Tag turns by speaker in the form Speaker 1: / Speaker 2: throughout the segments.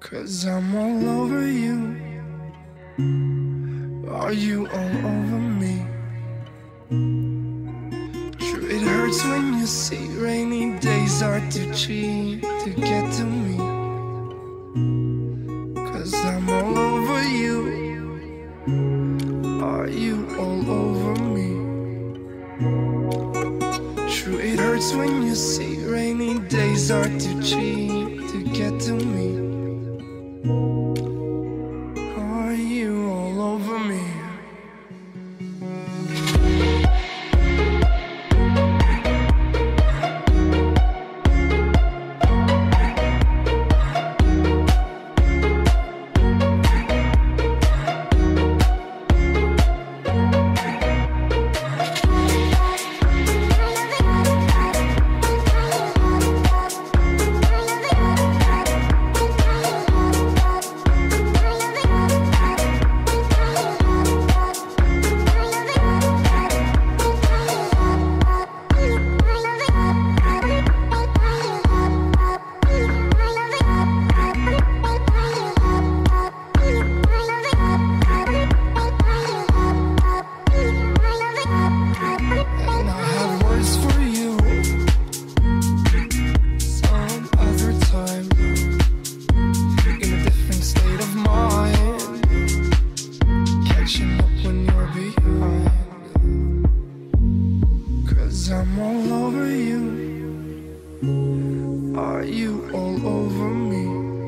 Speaker 1: 'Cause I'm all over you. Are you all over me? True, it hurts when you see rainy days are too cheap to get to me. 'Cause I'm all over you. Are you all over me? True, it hurts when you see rainy days are too cheap to get to me. Are you all over me? I'm all over you. Are you all over me?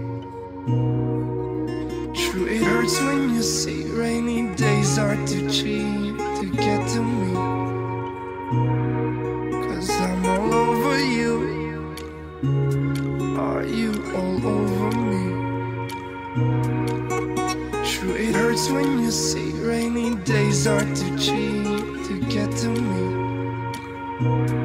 Speaker 1: True, it hurts when you see rainy days are too cheap to get to me. 'Cause I'm all over you. Are you all over me? True, it hurts when you see rainy days are too cheap to get to me.